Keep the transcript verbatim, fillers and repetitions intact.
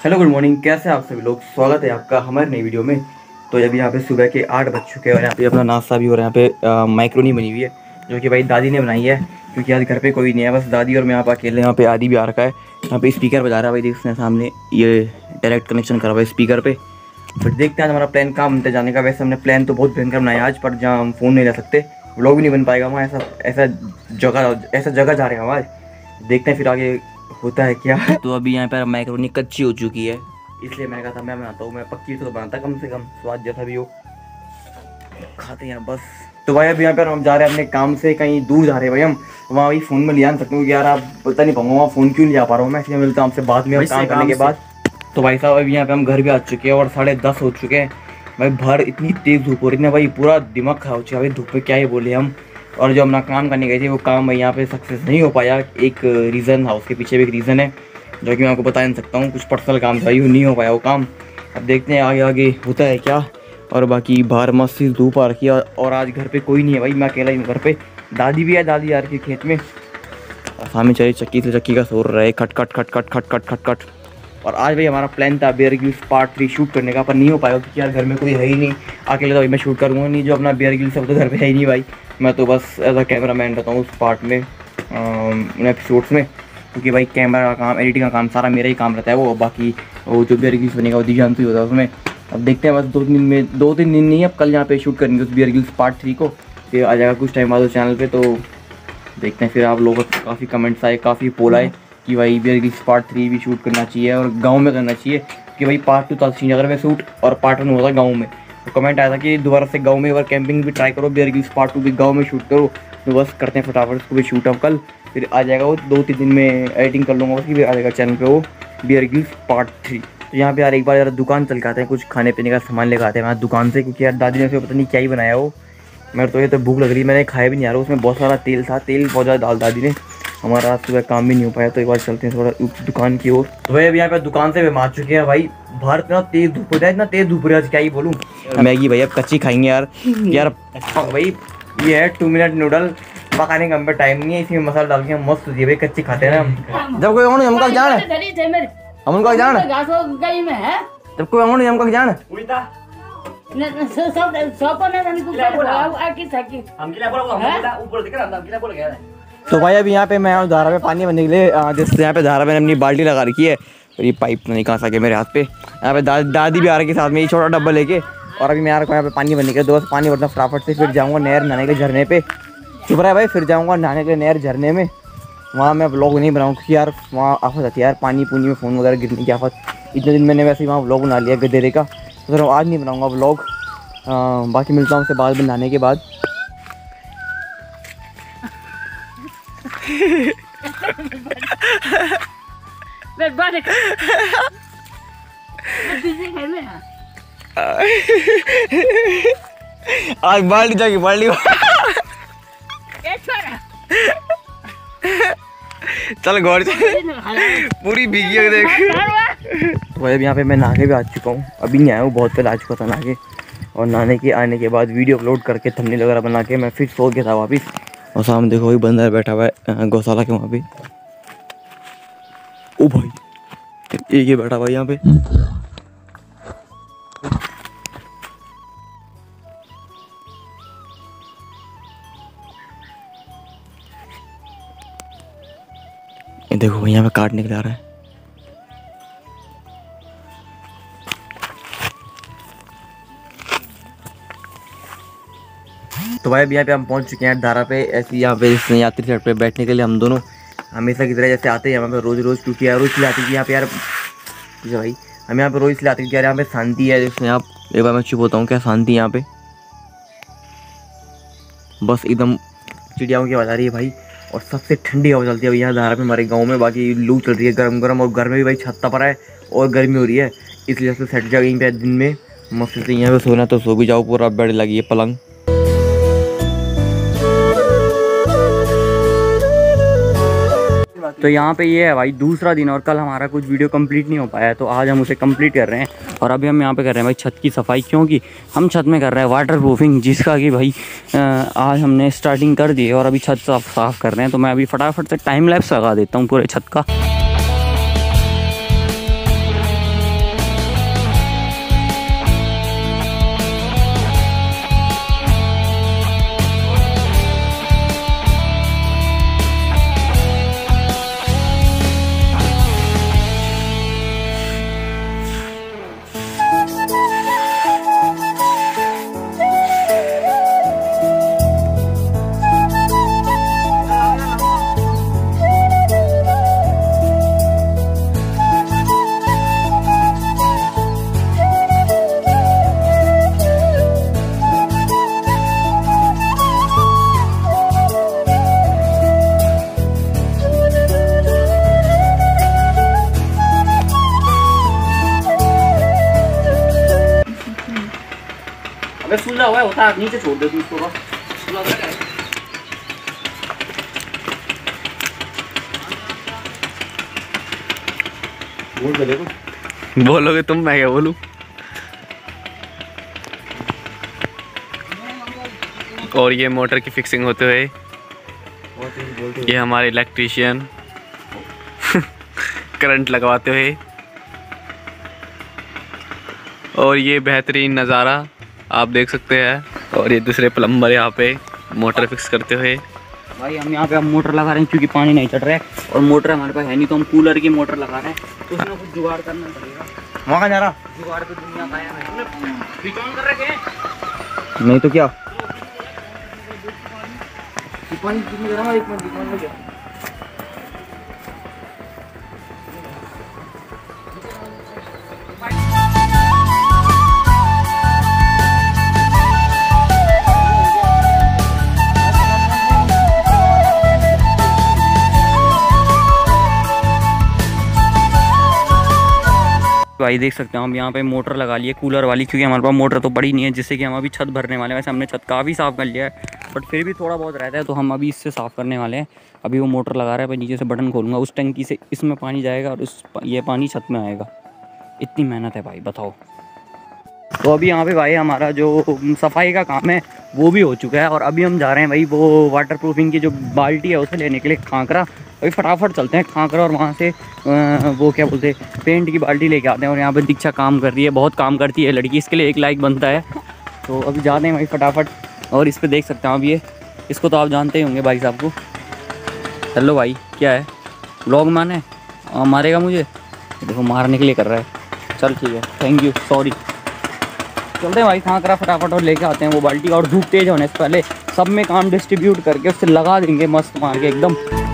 Hello good morning, कैसे हैं आप सभी लोग। स्वागत है आपका हमारे नई वीडियो में। तो अभी यहाँ पे सुबह के आठ बज चुके हैं और यहाँ पे अपना नाश्ता भी हो रहा है। यहाँ पे माइक्रोनी बनी हुई है जो कि भाई दादी ने बनाई है, क्योंकि आज घर पे कोई नहीं है, बस दादी और मैं यहाँ पे अकेले। यहाँ पे आदि भी आ रखा है, यहाँ पे स्पीकर बजा रहा है भाई, देखते हैं सामने ये डायरेक्ट कनेक्शन करा हुआ है स्पीकर पर। फिर देखते हैं हमारा प्लान कहाँ बनते जाने का। वैसे हमने प्लान तो बहुत भयंकर बनाया आज, पर जहाँ हम फ़ोन नहीं रह सकते, व्लॉग भी नहीं बन पाएगा वहाँ। ऐसा ऐसा जगह ऐसा जगह जा रहे हैं हम आज, देखते हैं फिर आगे होता है क्या। तो अभी यहाँ पर मैक्रोनी कच्ची हो चुकी है, इसलिए मैंने कहा था मैं बनाता हूँ। मैं पक्की तो बनाता कम से कम, स्वाद जैसा भी हो खाते हैं बस। तो भाई अभी यहाँ पर हम जा रहे हैं अपने काम से, कहीं दूर जा रहे हैं भाई हम। वहाँ भाई फ़ोन में ले आ सकते हो कि यार आप पता नहीं पाऊँगा वहाँ फ़ोन क्यों नहीं जा पा रहा हूँ मैं, इसलिए मिलता हूँ आपसे बाद में काम करने के बाद। तो भाई साहब अभी यहाँ पे हम घर भी आ चुके हैं और साढ़े दस हो चुके हैं भाई। बाहर इतनी तेज़ धूप हो रही है भाई, पूरा दिमाग खराब हो चुका है भाई धूप पे, क्या ही बोले हम। और जो अपना काम करने गए थे वो काम भाई यहाँ पे सक्सेस नहीं हो पाया। एक रीज़न था, उसके पीछे भी एक रीज़न है जो कि मैं आपको बता नहीं सकता हूँ। कुछ पर्सनल काम था, यूँ नहीं हो पाया वो काम। अब देखते हैं आगे आगे होता है क्या। और बाकी बाहर मस्त सी धूप आ रखी है और आज घर पे कोई नहीं है भाई, मैं अकेला ही हूँ घर पे। दादी भी है, दादी आ रखी है खेत में। सामने चली चक्की से चक्की का शोर रहा है, खट खट खट खट खट खट खट खट। और आज भाई हमारा प्लान था Bear Grylls part three shoot करने का, पर नहीं हो पाएगा क्योंकि यार घर में कोई है ही नहीं। अकेले तो भाई मैं शूट करूँगा नहीं, जो अपना बेयर ग्रिल्स सब तो घर पे है ही नहीं भाई। मैं तो बस एज अ कैमरा मैन रहता हूँ उस पार्ट में, उन एपिसोड्स में, क्योंकि भाई कैमरा का काम, एडिटिंग का काम सारा मेरा ही काम रहता है। वो बाकी वो जो बेयर ग्रिल्स बनेगा वो दिजान तो ही होता है उसमें। अब देखते हैं बस दो तीन दिन में, दो तीन दिन नहीं, अब कल यहाँ पे शूट करेंगे उस बेयर ग्रिल्स पार्ट थ्री को। फिर आ जाएगा कुछ टाइम बाद उस चैनल पे। तो देखते हैं फिर। आप लोगों को काफ़ी कमेंट्स आए, काफ़ी पोल आए कि भाई बेयर ग्रिल्स पार्ट थ्री भी शूट करना चाहिए और गांव में करना चाहिए, कि भाई पार्ट टू था श्रीनगर में शूट और पार्ट वन हुआ था गाँव में। तो कमेंट आया था कि दोबारा से गाँव में एक बार कैंपिंग भी ट्राई करो, बेयर ग्रिल्स पार्ट टू भी गाँव में शूट करो। तो बस करते हैं फटाफट उसको भी शूट। अब कल फिर आ जाएगा वो, दो तीन दिन में एडिटिंग कर लूँगा उसकी, फिर आ जाएगा चैनल पे वो बेयर ग्रिल्स पार्ट थ्री। तो यहाँ पे यार एक बार यार दुकान चल के आते हैं, कुछ खाने पीने का सामान लेकर आते हैं वहाँ दुकान से, क्योंकि यार दादी ने फिर पता नहीं क्या ही बनाया वो। मेरे तो ये तो भूख लग रही है, मैंने खाया भी नहीं आ रहा। उसमें बहुत सारा तेल था, तेल बहुत ज़्यादा डाल दादी ने। हमारा आज सुबह काम भी नहीं हो पाया, तो एक बार चलते हैं थोड़ा दुकान की ओर। तो भाई अभी यहाँ पे दुकान से हम आ चुके हैं भाई। बाहर इतना तेज़ धूप हो जाए, इतना तेज़ धूप हो रहा है क्या ही बोलूँ। मैगी भाई अब कच्ची खाएंगे यार। यार भाई ये है टू मिनट नूडल, पकाने का हम पे टाइम नहीं है, इसी में मसाला डाल के मस्त होती है भाई, कच्ची खाते हैं ना हम। जब कोई हम का जान है, हम उनका जान है, जब कोई हम हमका जान है। तो भाई अभी यहाँ पे मैं धारा में पानी भरने के लिए, जिससे यहाँ पे धारा में अपनी बाल्टी लगा रखी है और ये पाइप नहीं कहाँ सके मेरे हाथ पे। यहाँ पे दा, दादी भी आ रही है साथ में, ये छोटा डब्बा लेके। और अभी मैं आ रहा हूँ यहाँ पे पानी भरने के लिए, दोस्त पानी भरना फटाफट से, फिर जाऊँगा नहर नहाने के झरने पे। चुप रहा है भाई, फिर जाऊँगा नहाने के नहर झरने में। वहाँ मैं व्लॉग नहीं बनाऊँ क्योंकि यार वहाँ आफत आती है यार, पानी पूनी में फ़ोन वगैरह गिरने की आफत। इतने दिन मैंने वैसे ही वहाँ व्लॉग बना लिया गधेरे का, तो फिर आज नहीं बनाऊँगा व्लॉग। बाकी मिलता हूँ उससे बाद में नहाने के बाद। आज बाल्टी जाएगी, बाल्टी चल गौर पूरी भीगी है देख। तो भाई अभी यहाँ पे मैं नहा के भी आ चुका हूँ, अभी नहीं आया हूँ, बहुत पहले आ चुका था नहा के। और नहाने के आने के बाद वीडियो अपलोड करके थंबनेल वगैरह बना के मैं फिर सो गया था वापिस। और सामने देखो वही बंदर बैठा हुआ है गौशाला के वहाँ पे। ओ भाई एक ये बैठा हुआ है यहाँ पे। ये देखो भाई यहाँ पे काटने के लिए आ रहा है। तो भाई अभी यहाँ पे हम पहुँच चुके हैं धारा पे। ऐसी यहाँ पे इस यात्री साइड पे बैठने के लिए हम दोनों हमेशा की तरह जैसे आते हैं यहाँ पे रोज़ रोज़, क्योंकि यार रोज़ इसलिए आती थी यहाँ पे यार भाई हम यहाँ पे रोज़ इसलिए आते हैं यार यहाँ पे शांति है। जिसमें आप एक बार मैं चुप होता हूँ, क्या शांति यहाँ पे, बस एकदम चिड़ियाओं की आवाज़ आ रही है भाई। और सबसे ठंडी हवा चलती है अभी यहाँ धारा पे हमारे गाँव में। बाकी लू चल रही है गर्म गर्म, और घर में भी भाई छत्ता पर है और गर्मी हो रही है, इसलिए से सेट जाओ यहीं पे दिन में मस्त से यहाँ पे सोना तो सो भी जाओ, पूरा बेड लगी है पलंग। तो यहाँ पे ये है भाई दूसरा दिन, और कल हमारा कुछ वीडियो कंप्लीट नहीं हो पाया, तो आज हम उसे कंप्लीट कर रहे हैं। और अभी हम यहाँ पे कर रहे हैं भाई छत की सफाई, क्योंकि हम छत में कर रहे हैं वाटर प्रूफिंग, जिसका कि भाई आज हमने स्टार्टिंग कर दी है और अभी छत साफ साफ कर रहे हैं। तो मैं अभी फटाफट से टाइम लैप्स लगा देता हूँ पूरे छत का। अबे सुलझा हुआ है, होता है नीचे छोड़ दे तू इसको बस। सुलझा हुआ है। बोल दे कुछ। बोलोगे तुम, मैं क्या बोलूं। और ये मोटर की फिक्सिंग होते हुए ये हमारे इलेक्ट्रीशियन करंट लगवाते हुए, और ये बेहतरीन नज़ारा आप देख सकते हैं। और ये दूसरे प्लम्बर यहाँ पे मोटर फिक्स करते हुए। भाई हम यहाँ पे अब मोटर लगा रहे हैं क्योंकि पानी नहीं चढ़ रहा है और मोटर हमारे पास है नहीं, तो हम कूलर की मोटर लगा रहे हैं। तो उसमें कुछ जुगाड़ करना पड़ेगा। वहाँ जा रहा जुगाड़ तो दुनिया का है, स्विच ऑन कर रखे हैं नहीं तो क्या पानी कितनी गर्म है, एक मिनट दुकान में क्या भाई देख सकते हैं हम यहाँ पे मोटर लगा लिए कूलर वाली, क्योंकि हमारे पास मोटर तो बड़ी नहीं है जिससे कि हम अभी छत भरने वाले हैं। वैसे हमने छत काफ़ी साफ़ कर लिया है बट फिर भी थोड़ा बहुत रहता है, तो हम अभी इससे साफ़ करने वाले हैं। अभी वो मोटर लगा रहा है, भाई नीचे से बटन खोलूँगा, उस टंकी से इसमें पानी जाएगा और उस ये पानी छत में आएगा। इतनी मेहनत है भाई, बताओ। तो अभी यहाँ पे भाई हमारा जो सफाई का काम है वो भी हो चुका है और अभी हम जा रहे हैं भाई वो वाटर प्रूफिंग की जो बाल्टी है उसे लेने के लिए खांकरा। अभी फटाफट चलते हैं खांकरा और वहाँ से वो क्या बोलते हैं पेंट की बाल्टी लेके आते हैं। और यहाँ पे दीक्षा काम कर रही है, बहुत काम करती है लड़की, इसके लिए एक लाइक बनता है। तो अभी जाते हैं भाई फटाफट। और इस पर देख सकते हैं आप, ये इसको तो आप जानते ही होंगे भाई साहब को। हेलो भाई, क्या है व्लॉग मैन है, मारेगा मुझे, देखो मारने के लिए कर रहा है। चल ठीक है, थैंक यू, सॉरी। चलते हैं भाई खांकरा फटाफट और लेके आते हैं वो बाल्टी। और धूप तेज होने से पहले सब में काम डिस्ट्रीब्यूट करके उससे लगा देंगे मस्त मार के एकदम।